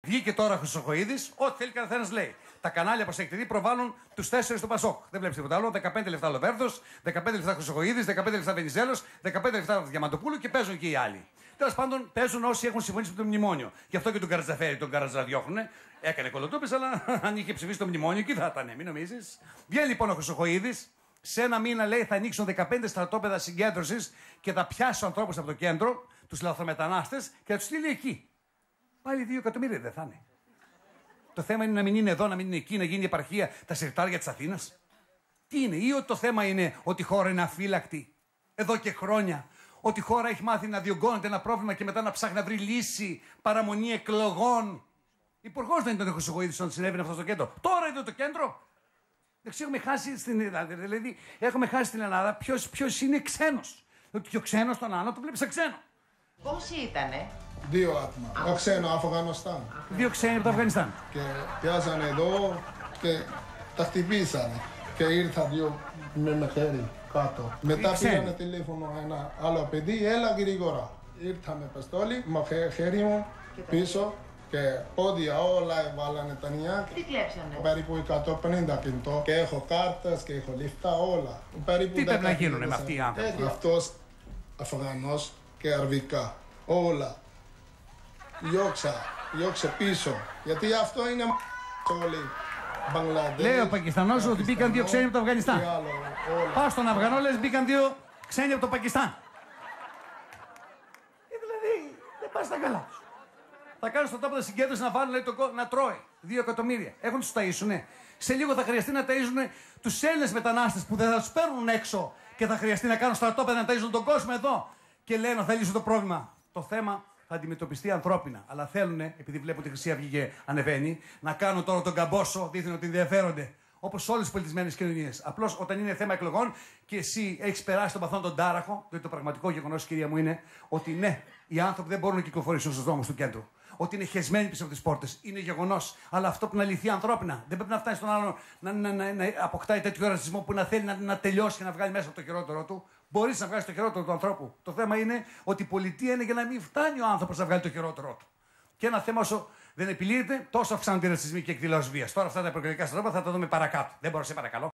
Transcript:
Βγήκε τώρα ο Χρυσοχοΐδης, ό,τι θέλει καθένας λέει. Τα κανάλια προς εκτελεί προβάλλουν τους 4 του Πασόκ. Δεν βλέπεις τίποτα άλλο. 15 λεπτά Λοβέρδος, 15 λεπτά Χρυσοχοΐδης, 15 λεπτά Βενιζέλος, 15 λεπτά Διαμαντοπούλου και παίζουν και οι άλλοι. Τέλος πάντων, παίζουν όσοι έχουν συμφωνήσει με το μνημόνιο. Γι' αυτό και τον Καρατζαφέρη τον καρατζαδιώχνουνε. Έκανε κολοτούπες, αλλά αν είχε ψηφίσει το μνημόνιο, εκεί θα ήταν, μην νομίζεις. Βγαίνει λοιπόν ο Χρυσοχοΐδης. Σε ένα μήνα λέει θα ανοίξουν 15 στρατόπεδα συγκέντρωσης και θα πιάσουν ανθρώπους από το κέντρο, τους λαθρομετανάστες και θα τους στείλει εκεί. Πάλι 2 εκατομμύρια δεν θα είναι. Το θέμα είναι να μην είναι εδώ, να μην είναι εκεί, να γίνει η επαρχία τα συρτάρια της Αθήνας. Τι είναι, ή ότι το θέμα είναι ότι η χώρα είναι αφύλακτη εδώ και χρόνια. Ότι η χώρα έχει μάθει να διωγγώνεται ένα πρόβλημα και μετά να ψάχνει να βρει λύση, παραμονή εκλογών. Υπουργός δεν ήταν ο Χρυσοχοΐδης όταν συνέβαινε αυτό στο κέντρο. Τώρα είναι το κέντρο. Έχουμε χάσει στην Ελλάδα, δηλαδή έχουμε χάσει στην Ελλάδα ποιος είναι ξένος. Ότι ο ξένος τον άλλο το βλέπει σαν ξένο. Πόσοι ήτανε? 2 άτομα. Ο ξένο Αφγανιστάν. 2 ξένοι από το Αφγανιστάν. Και πιάσανε εδώ και τα χτυπήσανε. Και ήρθαν 2 με χέρι κάτω. Μετά πήρανε τηλέφωνο ένα άλλο παιδί, έλα γρήγορα. Ήρθα με παστόλι, με χέρι μου πίσω. Και πόδια όλα βάλανε τα νιάκια. Τι κλέψανε? Περίπου 150 κινητό. Και έχω κάρτες και έχω λεφτά όλα. Περίπου τι πρέπει να γίνουνε με αυτοί οι άνθρωποι? Αυτός Αφγανός και αρβικά. Όλα. Διώξε πίσω. Γιατί αυτό είναι όλοι. Μπαγκλαντές. Λέει ο Πακιστανός ότι μπήκαν 2 ξένοι από το Αφγανιστάν. Πάω στον Αφγανό, λες μπήκαν 2 ξένοι από το Πακιστάν. Δηλαδή δεν πας στα καλά τους. Θα κάνουν στον τόπο τη συγκέντρωση να βάλουν να τρώει 2 εκατομμύρια. Έχουν τους ταΐσουνε. Σε λίγο θα χρειαστεί να ταΐζουν τους Έλληνες μετανάστες που δεν θα τους παίρνουν έξω και θα χρειαστεί να κάνουν στρατόπεδα να ταΐζουν τον κόσμο εδώ. Και λένε θα λύσουν το πρόβλημα. Το θέμα θα αντιμετωπιστεί ανθρώπινα. Αλλά θέλουν, επειδή βλέπουν τη Χρυσή Αυγή και ανεβαίνει, να κάνουν τώρα τον καμπόσο, δείχνουν ότι ενδιαφέρονται. Όπως όλες τις πολιτισμένες κοινωνίες. Απλώς όταν είναι θέμα εκλογών και εσύ έχεις περάσει τον παθόν τον τάραχο, διότι το πραγματικό γεγονός, κυρία μου, είναι ότι ναι, οι άνθρωποι δεν μπορούν να κυκλοφορήσουν στους δρόμους του κέντρου. Ότι είναι χεσμένοι πίσω από τις πόρτες. Είναι γεγονός. Αλλά αυτό που να λυθεί ανθρώπινα. Δεν πρέπει να φτάσει στον άλλον να αποκτάει τέτοιο ρατσισμό που να θέλει να τελειώσει και να βγάλει μέσα από το χειρότερο του. Μπορείς να βγάλεις το χειρότερο του ανθρώπου. Το θέμα είναι ότι η πολιτεία είναι για να μην φτάνει ο άνθρωπος να βγάλει το χειρότερό του. Και ένα θέμα όσο δεν επιλύεται, τόσο αυξάνονται οι ρατσισμοί και εκδηλώσεις βίας. Τώρα αυτά τα προκλητικά στρατόπεδα θα τα δούμε παρακάτω. Δεν μπορώ, σε παρακαλώ.